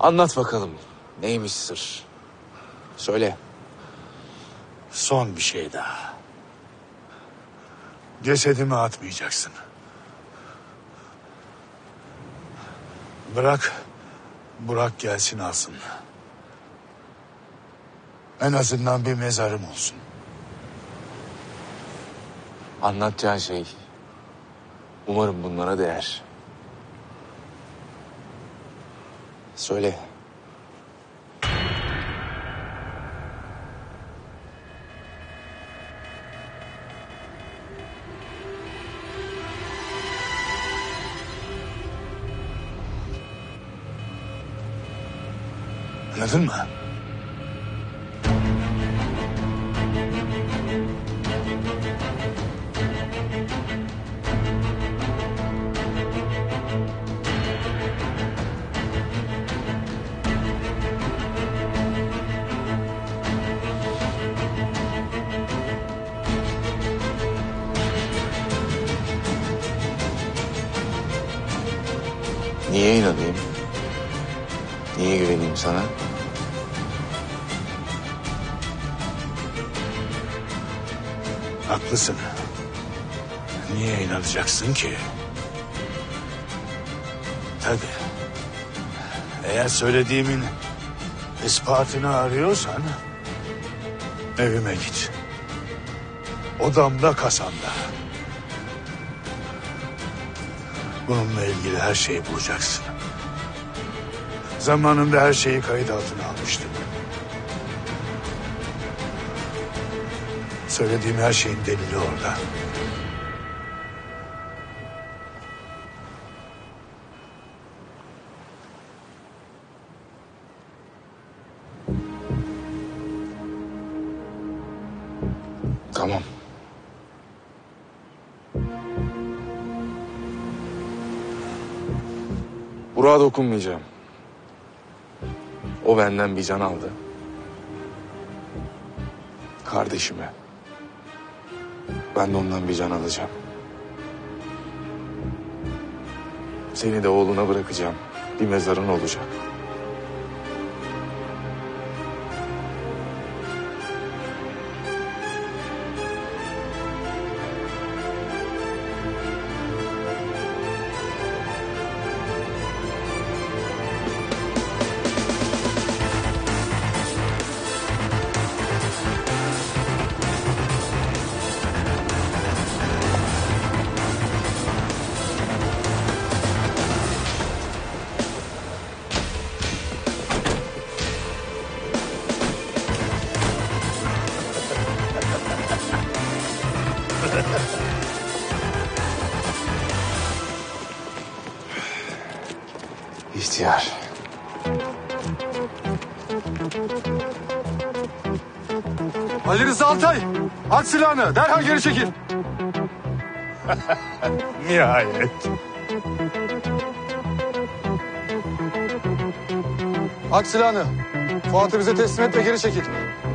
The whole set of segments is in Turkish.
Anlat bakalım. Neymiş sır? Söyle. Son bir şey daha. Cesedimi atmayacaksın. Bırak Burak gelsin alsın. En azından bir mezarım olsun. Anlatacağın şey umarım bunlara değer. Söyle. Anladın mı? Niye inanayım? Niye güveneyim sana? Haklısın. Niye inanacaksın ki? Tabii. Eğer söylediğimin ispatını arıyorsan evime git. Odamda, kasamda. Bununla ilgili her şeyi bulacaksın. Zamanında her şeyi kayıt altına almıştım. Söylediğim her şeyin delili orada. Tamam. Burak'a dokunmayacağım. O benden bir can aldı. Kardeşime. Ben de ondan bir can alacağım. Seni de oğluna bırakacağım. Bir mezarın olacak. İhtiyar. Ali Rıza Altay, at silahını, derhal geri çekil. Nihayet. At silahını. Fuat'ı bize teslim et ve geri çekil.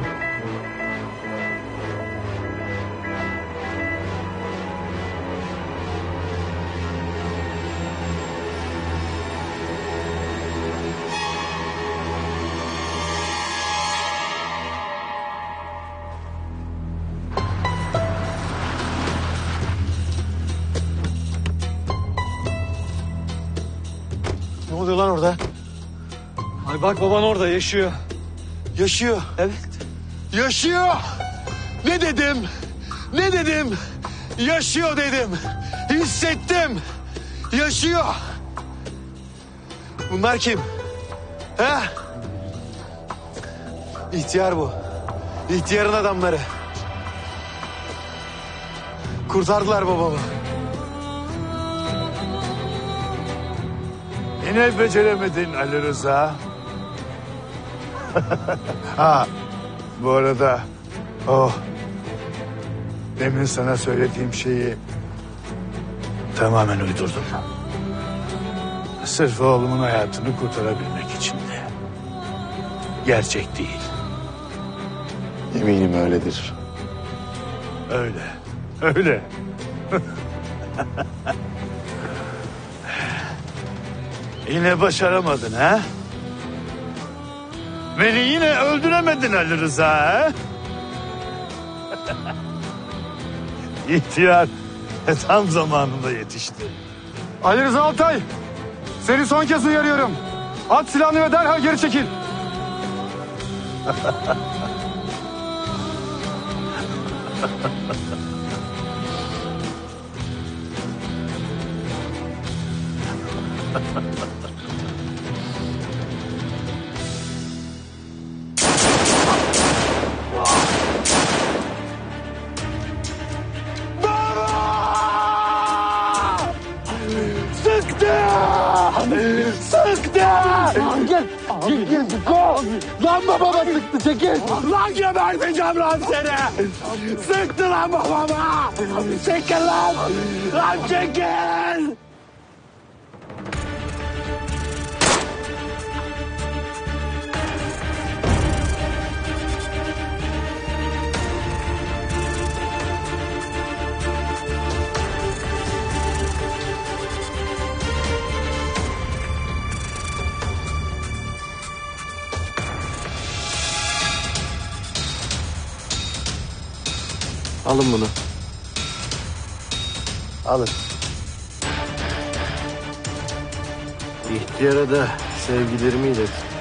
Ne oluyor lan orada? Ay bak baban orada yaşıyor. Yaşıyor. Evet. Yaşıyor. Ne dedim? Ne dedim? Yaşıyor dedim. Hissettim. Yaşıyor. Bunlar kim? He? İhtiyar bu. İhtiyarın adamları. Kurtardılar babamı. Yine beceremedin Ali Rıza. Ha, bu arada demin sana söylediğim şeyi tamamen uydurdum. Sırf oğlumun hayatını kurtarabilmek için de. Gerçek değil. Eminim öyledir. Öyle. Öyle. Yine başaramadın ha? Beni yine öldüremedin Ali Rıza ha? İhtiyar tam zamanında yetişti. Ali Rıza Altay, seni son kez uyarıyorum. At silahını ve derhal geri çekil. Lan babama sıktı çekil. Lan geberteceğim lan seni. Sıktı lan babama. Çekil lan. Lan çekil. Alın bunu. Alın. İhtiyara da sevgilerimi ilet.